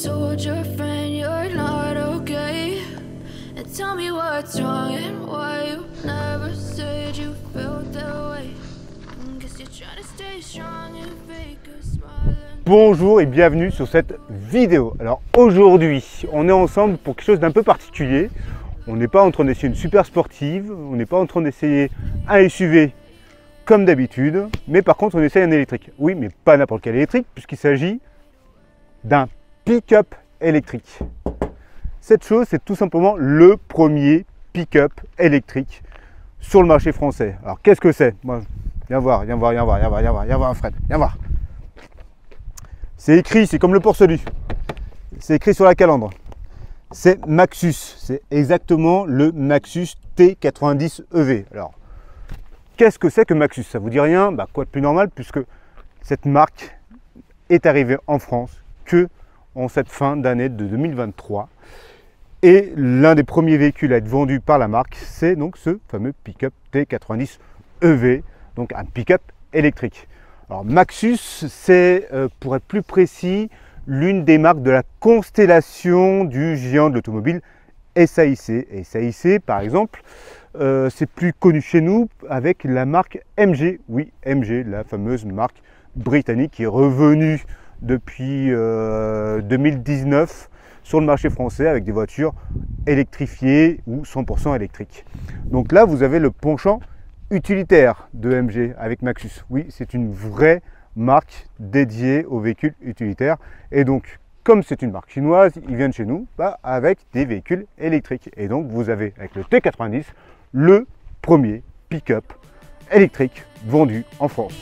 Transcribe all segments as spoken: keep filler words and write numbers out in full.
told your friend you're not okay? And tell me what's wrong and why you never said you felt that way. Guess you're trying to stay strong and fake a smile. Bonjour et bienvenue sur cette vidéo. Alors aujourd'hui, on est ensemble pour quelque chose d'un peu particulier. On n'est pas en train d'essayer une super sportive, on n'est pas en train d'essayer un S U V comme d'habitude, mais par contre on essaye un électrique. Oui, mais pas n'importe quel électrique, puisqu'il s'agit d'un pick-up électrique. Cette chose, c'est tout simplement le premier pick-up électrique sur le marché français. Alors qu'est-ce que c'est? Moi, viens voir, viens voir, viens voir, viens voir, viens voir, viens voir Fred, viens voir. C'est écrit, c'est comme le port-salut. C'est écrit sur la calandre. C'est Maxus, c'est exactement le Maxus T quatre-vingt-dix E V. Alors, qu'est-ce que c'est que Maxus? Ça vous dit rien? Bah, quoi de plus normal, puisque cette marque est arrivée en France que en cette fin d'année de deux mille vingt-trois. Et l'un des premiers véhicules à être vendu par la marque, c'est donc ce fameux pick-up T quatre-vingt-dix E V, donc un pick-up électrique. Alors Maxus, c'est, euh, pour être plus précis, l'une des marques de la constellation du géant de l'automobile S A I C. Et S A I C, par exemple, euh, c'est plus connu chez nous avec la marque M G. Oui, M G, la fameuse marque britannique qui est revenue depuis euh, deux mille dix-neuf sur le marché français avec des voitures électrifiées ou cent pour cent électriques. Donc là, vous avez le penchant utilitaire de M G avec Maxus. Oui, c'est une vraie marque dédiée aux véhicules utilitaires. Et donc, comme c'est une marque chinoise, ils viennent chez nous bah, avec des véhicules électriques. Et donc, vous avez avec le T quatre-vingt-dix le premier pick-up électrique vendu en France.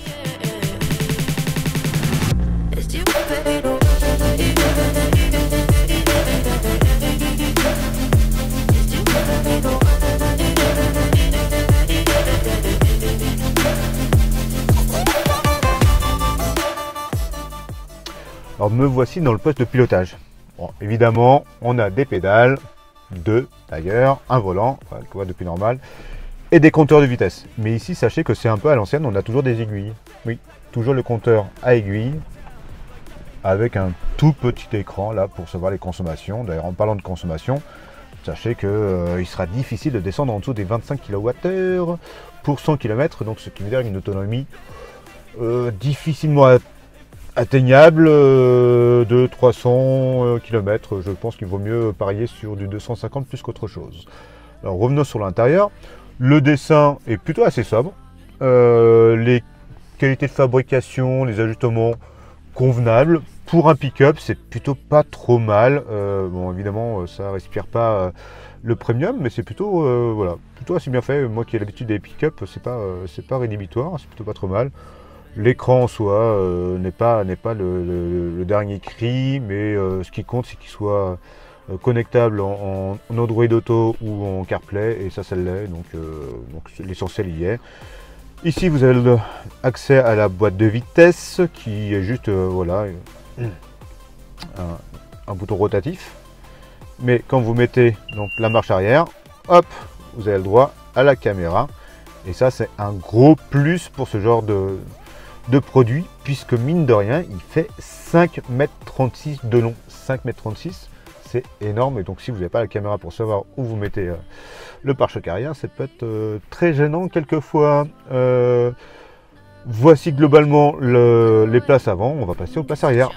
Alors me voici dans le poste de pilotage. Bon, évidemment, on a des pédales, deux d'ailleurs, un volant, enfin, le voit depuis normal, et des compteurs de vitesse. Mais ici, sachez que c'est un peu à l'ancienne, on a toujours des aiguilles. Oui, toujours le compteur à aiguille, avec un tout petit écran là pour savoir les consommations. D'ailleurs, en parlant de consommation, sachez qu'il euh, sera difficile de descendre en dessous des vingt-cinq kilowattheures pour cent kilomètres, donc ce qui veut dire une autonomie euh, difficilement atteignable euh, de trois cents kilomètres. Je pense qu'il vaut mieux parier sur du deux cent cinquante plus qu'autre chose. Alors revenons sur l'intérieur. Le dessin est plutôt assez sobre. Euh, les qualités de fabrication, les ajustements convenables. Pour un pick-up, c'est plutôt pas trop mal. Euh, bon, évidemment, ça respire pas euh, le premium, mais c'est plutôt, euh, voilà, plutôt assez bien fait. Moi qui ai l'habitude des pick-up, c'est pas, euh, c'est pas rédhibitoire, c'est plutôt pas trop mal. L'écran en soi euh, n'est pas, n'est pas le, le, le dernier cri, mais euh, ce qui compte, c'est qu'il soit euh, connectable en, en Android Auto ou en CarPlay, et ça, ça l'est, donc, euh, donc l'essentiel y est. Ici, vous avez accès à la boîte de vitesse, qui est juste, euh, voilà, un, un bouton rotatif. Mais quand vous mettez donc la marche arrière, hop, vous avez le droit à la caméra. Et ça, c'est un gros plus pour ce genre de de produit, puisque mine de rien il fait cinq mètres trente-six de long. Cinq mètres trente-six, c'est énorme, et donc si vous n'avez pas la caméra pour savoir où vous mettez euh, le pare-choc arrière, ça peut être euh, très gênant quelquefois. Euh, voici globalement le, les places avant. On va passer aux places arrière.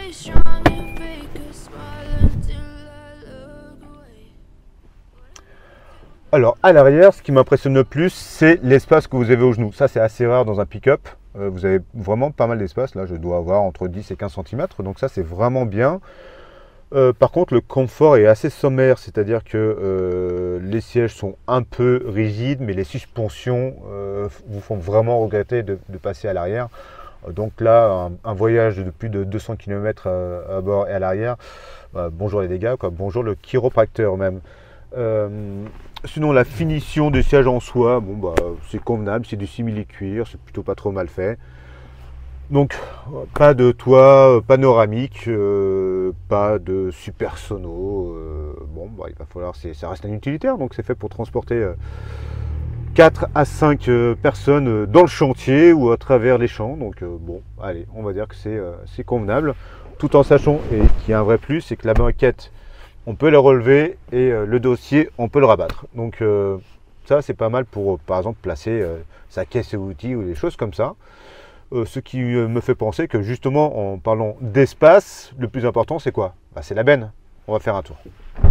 Alors à l'arrière, ce qui m'impressionne le plus, c'est l'espace que vous avez au genou. Ça, c'est assez rare dans un pick-up. Euh, vous avez vraiment pas mal d'espace. Là, je dois avoir entre dix et quinze centimètres. Donc ça, c'est vraiment bien. Euh, par contre, le confort est assez sommaire. C'est-à-dire que euh, les sièges sont un peu rigides, mais les suspensions euh, vous font vraiment regretter de, de passer à l'arrière. Donc là, un, un voyage de plus de deux cents kilomètres à, à bord et à l'arrière, bah, bonjour les dégâts, quoi. Bonjour le chiropracteur même. Euh, sinon, la finition des sièges en soi, bon bah c'est convenable, c'est du simili-cuir, c'est plutôt pas trop mal fait. Donc pas de toit panoramique, euh, pas de super sono. Euh, bon bah il va falloir, ça reste un utilitaire, donc c'est fait pour transporter euh, quatre à cinq euh, personnes dans le chantier ou à travers les champs. Donc euh, bon, allez, on va dire que c'est euh, convenable. tout en sachant, et qui est un vrai plus, c'est que la banquette, on peut la relever et euh, le dossier, on peut le rabattre. Donc euh, ça, c'est pas mal pour, par exemple, placer euh, sa caisse à outils ou des choses comme ça. Euh, ce qui euh, me fait penser que justement, en parlant d'espace, le plus important, c'est quoi? Bah, c'est la benne. On va faire un tour.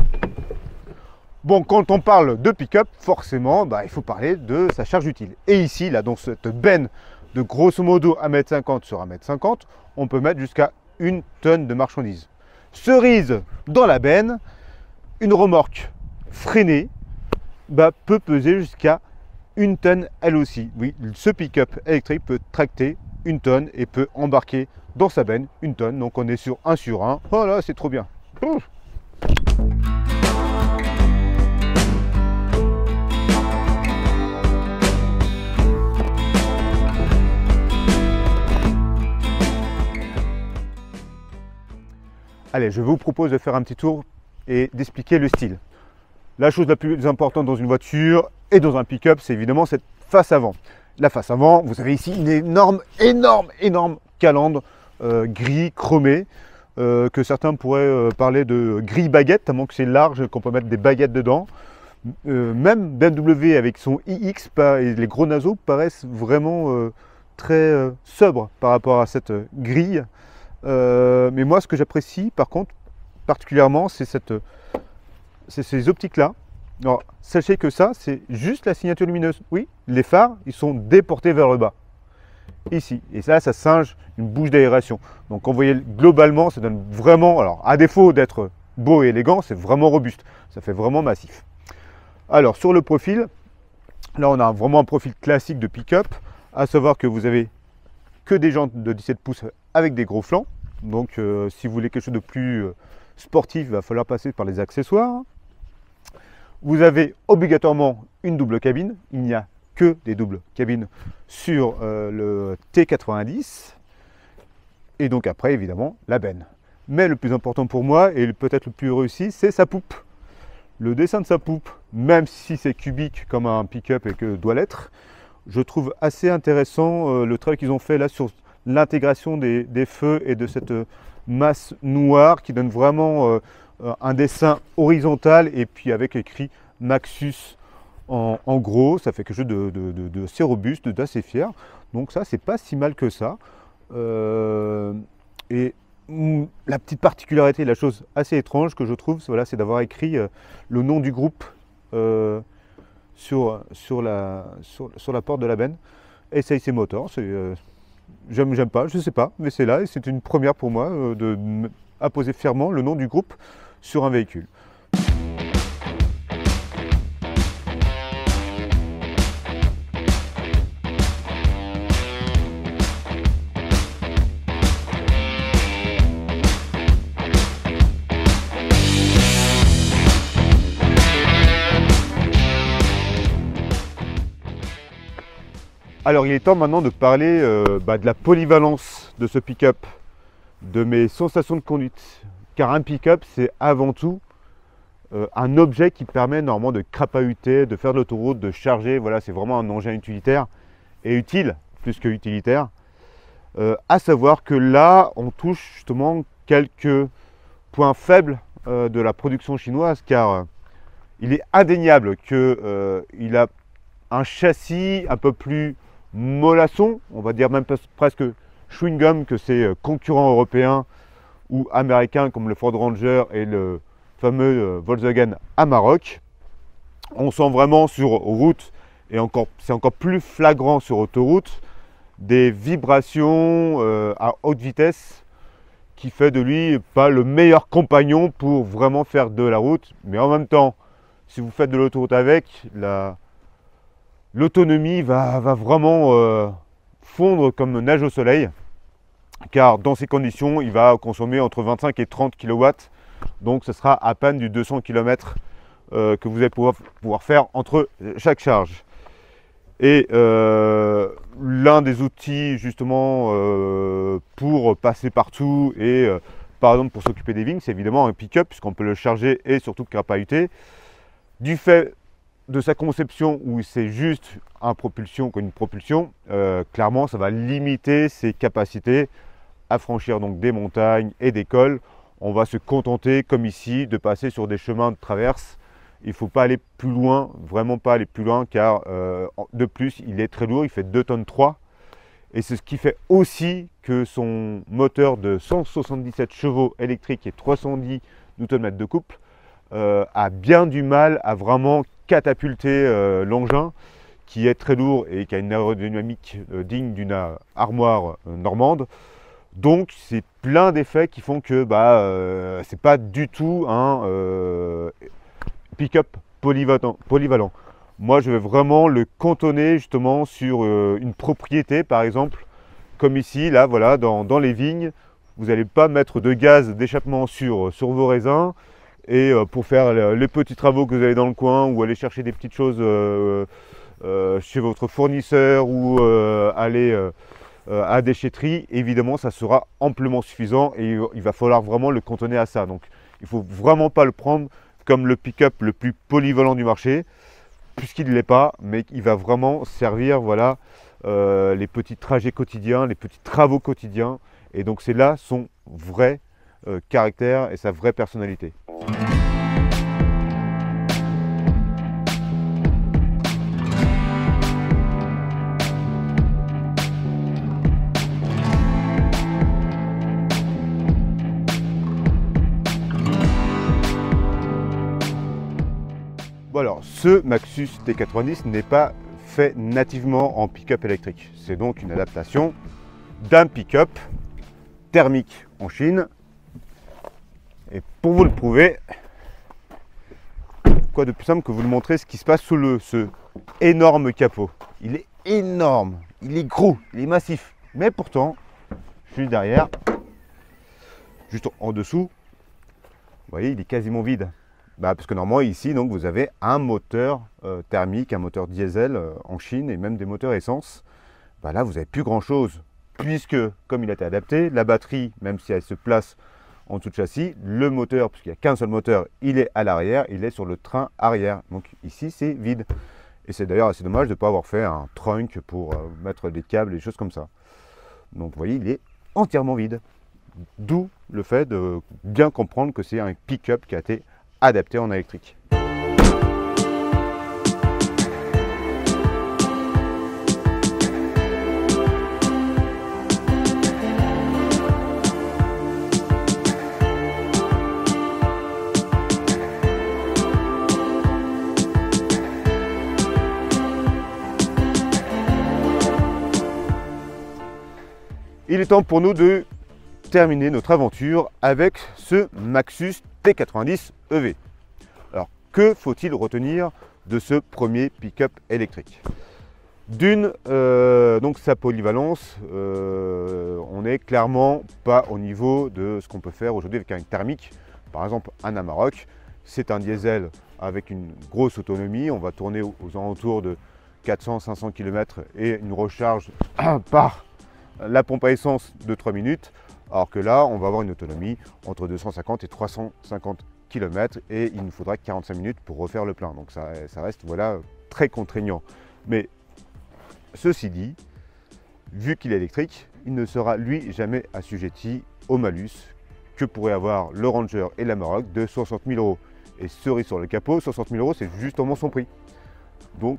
Bon, quand on parle de pick-up, forcément, bah, il faut parler de sa charge utile. Et ici, là, dans cette benne de grosso modo un mètre cinquante sur un mètre cinquante, on peut mettre jusqu'à une tonne de marchandises. Cerise dans la benne, une remorque freinée bah, peut peser jusqu'à une tonne elle aussi. Oui, ce pick-up électrique peut tracter une tonne et peut embarquer dans sa benne une tonne. Donc on est sur un sur un. Voilà, c'est trop bien. Ouf. Allez, je vous propose de faire un petit tour et d'expliquer le style. La chose la plus importante dans une voiture et dans un pick-up, c'est évidemment cette face avant. La face avant, vous avez ici une énorme, énorme, énorme calandre euh, gris chromé, euh, que certains pourraient euh, parler de gris baguette, tellement que c'est large, qu'on peut mettre des baguettes dedans. Euh, même B M W avec son i X et les gros naseaux paraissent vraiment euh, très euh, sobres par rapport à cette euh, grille. Euh, mais moi, ce que j'apprécie, par contre, particulièrement, c'est cette, c'est ces optiques-là. Alors, sachez que ça, c'est juste la signature lumineuse. Oui, les phares, ils sont déportés vers le bas, ici. Et ça, ça singe une bouche d'aération. Donc, quand vous voyez globalement, ça donne vraiment, alors, à défaut d'être beau et élégant, c'est vraiment robuste. Ça fait vraiment massif. Alors, sur le profil, là, on a vraiment un profil classique de pick-up, à savoir que vous avez que des jantes de dix-sept pouces avec des gros flancs. Donc euh, si vous voulez quelque chose de plus euh, sportif, il va falloir passer par les accessoires. Vous avez obligatoirement une double cabine. Il n'y a que des doubles cabines sur euh, le T quatre-vingt-dix. Et donc après, évidemment, la benne. Mais le plus important pour moi, et peut-être le plus réussi, c'est sa poupe. Le dessin de sa poupe, même si c'est cubique comme un pick-up et que doit l'être, je trouve assez intéressant euh, le travail qu'ils ont fait là sur l'intégration des, des feux et de cette masse noire qui donne vraiment euh, un dessin horizontal et puis avec écrit Maxus en, en gros. Ça fait quelque chose de, de, de, de assez robuste, d'assez fier. Donc ça, c'est pas si mal que ça. Euh, et mm, la petite particularité, la chose assez étrange que je trouve, voilà, c'est d'avoir écrit euh, le nom du groupe euh, sur, sur, la, sur, sur la porte de la benne. S A I C Motors, c'est... Euh, J'aime, j'aime pas, je sais pas, mais c'est là et c'est une première pour moi euh, de apposer fièrement le nom du groupe sur un véhicule. Alors il est temps maintenant de parler euh, bah, de la polyvalence de ce pick-up, de mes sensations de conduite. Car un pick-up, c'est avant tout euh, un objet qui permet normalement de crapahuter, de faire de l'autoroute, de charger. Voilà, c'est vraiment un engin utilitaire et utile, plus que utilitaire. Euh, à savoir que là, on touche justement quelques points faibles euh, de la production chinoise, car euh, il est indéniable qu'il euh, a un châssis un peu plus mollasson, on va dire même presque chewing-gum que ses concurrents européens ou américains comme le Ford Ranger et le fameux Volkswagen Amarok. On sent vraiment sur route, et encore, c'est encore plus flagrant sur autoroute, des vibrations euh, à haute vitesse qui fait de lui pas le meilleur compagnon pour vraiment faire de la route. Mais en même temps, si vous faites de l'autoroute avec, la l'autonomie va, va vraiment euh, fondre comme neige au soleil, car dans ces conditions, il va consommer entre vingt-cinq et trente kilowatts, donc ce sera à peine du deux cents kilomètres euh, que vous allez pouvoir, pouvoir faire entre chaque charge. Et euh, l'un des outils justement euh, pour passer partout et euh, par exemple pour s'occuper des vignes, c'est évidemment un pick-up, puisqu'on peut le charger et surtout crapahuter. Du fait de sa conception où c'est juste un propulsion qu'une propulsion, euh, clairement ça va limiter ses capacités à franchir donc des montagnes et des cols, on va se contenter, comme ici, de passer sur des chemins de traverse. Il ne faut pas aller plus loin, vraiment pas aller plus loin, car euh, de plus, il est très lourd, il fait deux tonnes trois. Et c'est ce qui fait aussi que son moteur de cent soixante-dix-sept chevaux électrique et trois cent dix newton-mètres de couple euh, a bien du mal à vraiment catapulter euh, l'engin, qui est très lourd et qui a une aérodynamique euh, digne d'une armoire euh, normande. Donc c'est plein d'effets qui font que bah, euh, c'est pas du tout un euh, pick-up polyvalent, polyvalent. Moi je vais vraiment le cantonner justement sur euh, une propriété, par exemple, comme ici, là voilà, dans, dans les vignes, vous n'allez pas mettre de gaz d'échappement sur, sur vos raisins, et euh, pour faire les, les petits travaux que vous avez dans le coin, ou aller chercher des petites choses euh, euh, chez votre fournisseur, ou euh, aller euh, euh, à la déchetterie, évidemment ça sera amplement suffisant, et il va falloir vraiment le cantonner à ça. Donc il ne faut vraiment pas le prendre comme le pick-up le plus polyvalent du marché, puisqu'il ne l'est pas, mais il va vraiment servir, voilà, euh, les petits trajets quotidiens, les petits travaux quotidiens, et donc c'est là son vrai euh, caractère et sa vraie personnalité. Bon alors, ce Maxus T quatre-vingt-dix n'est pas fait nativement en pick-up électrique. C'est donc une adaptation d'un pick-up thermique en Chine. Et pour vous le prouver, quoi de plus simple que vous le montrer ce qui se passe sous le, ce énorme capot. Il est énorme, il est gros, il est massif. Mais pourtant, je suis derrière, juste en dessous, vous voyez, il est quasiment vide. Bah, parce que normalement ici donc vous avez un moteur euh, thermique, un moteur diesel euh, en Chine, et même des moteurs essence. Bah, là vous n'avez plus grand chose, puisque comme il a été adapté, la batterie, même si elle se place en dessous de châssis, le moteur, puisqu'il n'y a qu'un seul moteur, il est à l'arrière, il est sur le train arrière. Donc ici c'est vide. Et c'est d'ailleurs assez dommage de ne pas avoir fait un trunk pour euh, mettre des câbles et des choses comme ça. Donc vous voyez, il est entièrement vide. D'où le fait de bien comprendre que c'est un pick-up qui a été adapté en électrique. Il est temps pour nous de terminer notre aventure avec ce Maxus T quatre-vingt-dix E V. Alors, que faut-il retenir de ce premier pick-up électrique? D'une, euh, donc sa polyvalence, euh, on n'est clairement pas au niveau de ce qu'on peut faire aujourd'hui avec un thermique. Par exemple, un Amarok, c'est un diesel avec une grosse autonomie. On va tourner aux alentours de quatre cents à cinq cents kilomètres et une recharge par la pompe à essence de trois minutes. Alors que là, on va avoir une autonomie entre deux cent cinquante et trois cent cinquante kilomètres, et il nous faudra quarante-cinq minutes pour refaire le plein. Donc ça, ça reste voilà, très contraignant. Mais ceci dit, vu qu'il est électrique, il ne sera lui jamais assujetti au malus que pourrait avoir le Ranger et l'Amarok de soixante mille euros. Et cerise sur le capot, soixante mille euros, c'est justement son prix. Donc,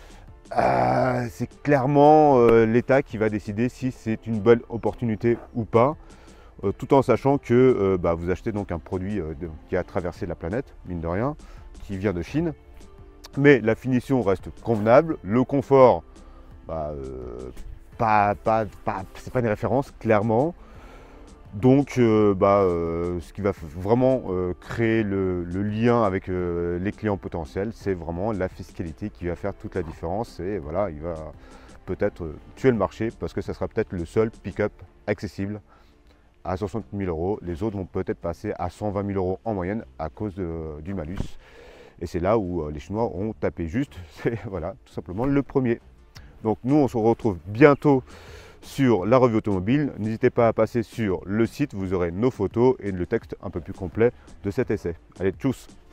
euh, c'est clairement euh, l'État qui va décider si c'est une bonne opportunité ou pas. Euh, tout en sachant que euh, bah, vous achetez donc un produit euh, de, qui a traversé la planète, mine de rien, qui vient de Chine. Mais la finition reste convenable, le confort, bah, euh, pas, pas, pas, c'est pas une référence, clairement. Donc, euh, bah, euh, ce qui va vraiment euh, créer le, le lien avec euh, les clients potentiels, c'est vraiment la fiscalité qui va faire toute la différence. Et voilà, il va peut-être tuer le marché parce que ça sera peut-être le seul pick-up accessible à soixante mille euros. Les autres vont peut-être passer à cent vingt mille euros en moyenne à cause de, du malus. Et c'est là où les Chinois ont tapé juste. C'est voilà, tout simplement le premier. Donc nous, on se retrouve bientôt sur la revue automobile. N'hésitez pas à passer sur le site, vous aurez nos photos et le texte un peu plus complet de cet essai. Allez, tchuss!